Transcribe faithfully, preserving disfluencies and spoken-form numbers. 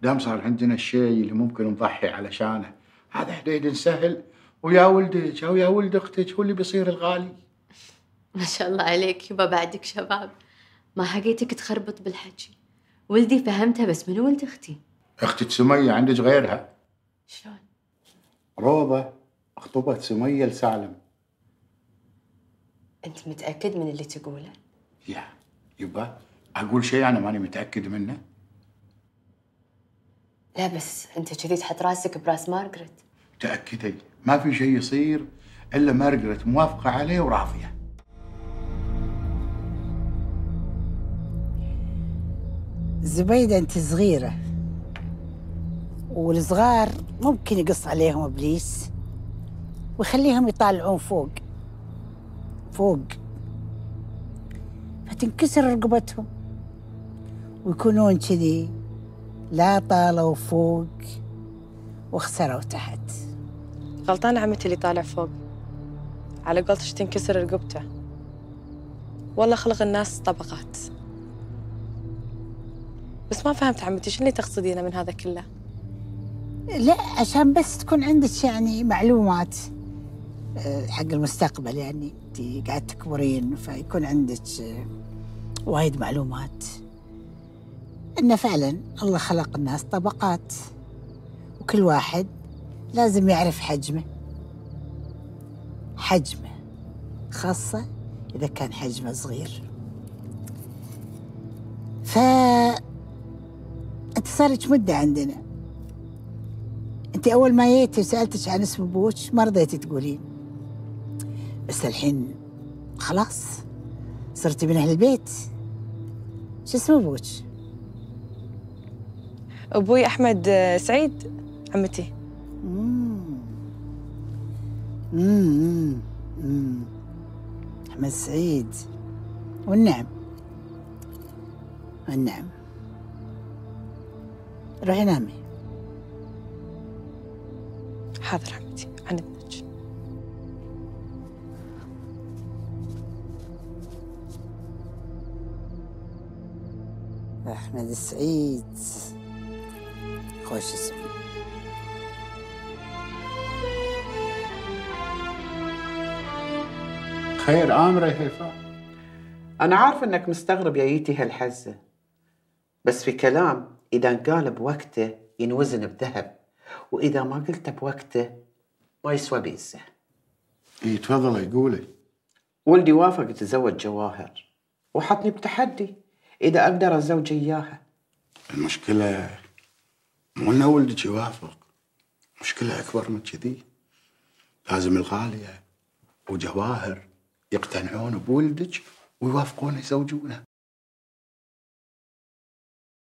دام صار عندنا الشيء اللي ممكن نضحي علشانه، هذا حديد سهل، ويا ولدك او يا ولد اختك هو اللي بيصير الغالي. ما شاء الله عليك يبا، بعدك شباب، ما حقيتك تخربط بالحكي. ولدي فهمتها، بس من ولد اختي؟ اختك سميه عندك غيرها؟ شلون؟ روضه خطبت سميه لسالم. انت متاكد من اللي تقوله؟ يا يبا اقول شيء انا ماني متاكد منه؟ لا بس انت كذي تحط راسك براس مارغريت. تاكدي ما في شيء يصير الا مارغريت موافقه عليه وراضيه. زبيدة انت صغيرة، والصغار ممكن يقص عليهم ابليس ويخليهم يطالعون فوق فوق، فتنكسر رقبتهم ويكونون كذي لا طالوا فوق وخسروا تحت. غلطانة عمتي اللي طالع فوق، على قولتش تنكسر رقبته. والله خلق الناس طبقات. بس ما فهمت عمتي، شو اللي تقصدينه من هذا كله؟ لا عشان بس تكون عندك يعني معلومات حق المستقبل، يعني انت قاعد تكبرين فيكون عندك وايد معلومات ان فعلا الله خلق الناس طبقات، وكل واحد لازم يعرف حجمه حجمه خاصة إذا كان حجمه صغير. ف أنت صارت مدة عندنا، أنت أول ما جيتي وسألتك عن اسم أبوك ما رضيتي تقولين، بس الحين خلاص صرتي من أهل البيت. شو اسم أبوك؟ أبوي أحمد سعيد عمتي. امم امم امم أحمد سعيد، والنعم والنعم. روحي نامي. حاضر عمتي، عن إذنك. أحمد سعيد خوش اسم. خير آمرة يا هيفاء؟ أنا عارف إنك مستغرب يا ييتي هالحزة، بس في كلام إذا انقال بوقته ينوزن بذهب، وإذا ما قلته بوقته ما يسوى بيزه. إيه تفضلي قولي. ولدي وافق يتزوج جواهر وحطني بتحدي إذا أقدر أتزوج إياها. المشكلة مو إن ولدك يوافق، مشكلة أكبر من كذي. لازم الغالية وجواهر يقتنعون بولدك ويوافقون يزوجونه.